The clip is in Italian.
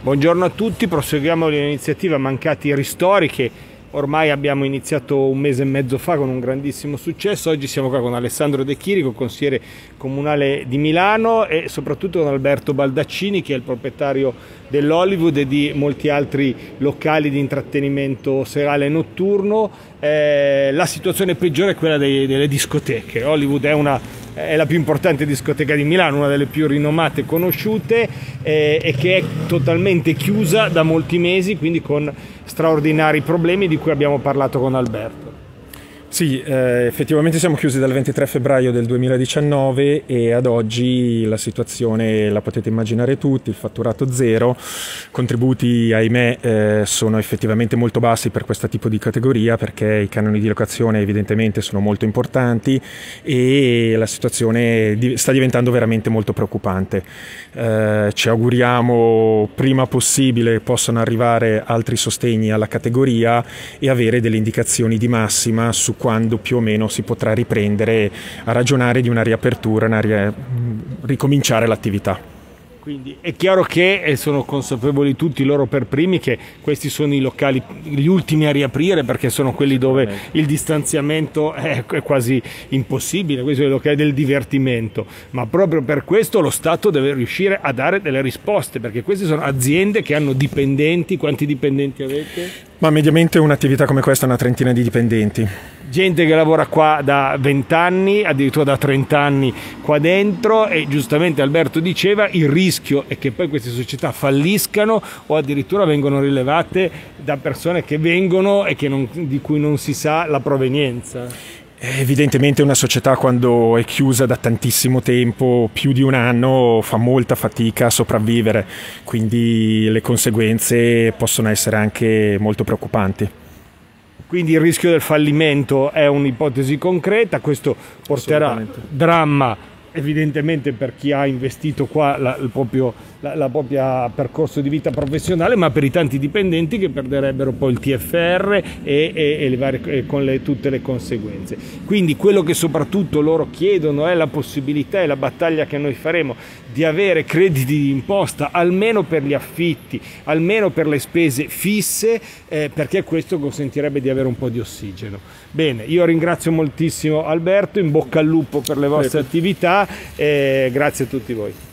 Buongiorno a tutti, proseguiamo l'iniziativa Mancati Ristori che ormai abbiamo iniziato un mese e mezzo fa con un grandissimo successo. Oggi siamo qua con Alessandro De Chirico, consigliere comunale di Milano, e soprattutto con Alberto Baldaccini, che è il proprietario dell'Hollywood e di molti altri locali di intrattenimento serale e notturno. La situazione peggiore è quella delle discoteche. Hollywood è la più importante discoteca di Milano, una delle più rinomate e conosciute, e che è totalmente chiusa da molti mesi, quindi con straordinari problemi di cui abbiamo parlato con Alberto. Sì, effettivamente siamo chiusi dal 23 febbraio del 2019 e ad oggi la situazione la potete immaginare tutti: il fatturato zero, contributi ahimè sono effettivamente molto bassi per questo tipo di categoria, perché i canoni di locazione evidentemente sono molto importanti e la situazione sta diventando veramente molto preoccupante. Ci auguriamo prima possibile possano arrivare altri sostegni alla categoria e avere delle indicazioni di massima su quando più o meno si potrà riprendere a ragionare di una riapertura, ricominciare l'attività. Quindi è chiaro che sono consapevoli tutti loro per primi che questi sono i locali gli ultimi a riaprire, perché sono quelli dove il distanziamento è quasi impossibile, questi sono i locali del divertimento, ma proprio per questo lo Stato deve riuscire a dare delle risposte, perché queste sono aziende che hanno dipendenti. Quanti dipendenti avete? Ma mediamente un'attività come questa ha una trentina di dipendenti. Gente che lavora qua da 20 anni, addirittura da 30 annon qua dentro, e giustamente Alberto diceva il rischio è che poi queste società falliscano o addirittura vengono rilevate da persone che vengono e di cui non si sa la provenienza. Evidentemente una società, quando è chiusa da tantissimo tempo, più di un anno, fa molta fatica a sopravvivere, quindi le conseguenze possono essere anche molto preoccupanti. Quindi il rischio del fallimento è un'ipotesi concreta, questo porterà dramma evidentemente per chi ha investito qua la propria percorso di vita professionale, ma per i tanti dipendenti che perderebbero poi il TFR con tutte le conseguenze. Quindi quello che soprattutto loro chiedono è la possibilità, e la battaglia che noi faremo, di avere crediti di imposta almeno per gli affitti, almeno per le spese fisse, perché questo consentirebbe di avere un po' di ossigeno. Bene, io ringrazio moltissimo Alberto, in bocca al lupo per le vostre attività e grazie a tutti voi.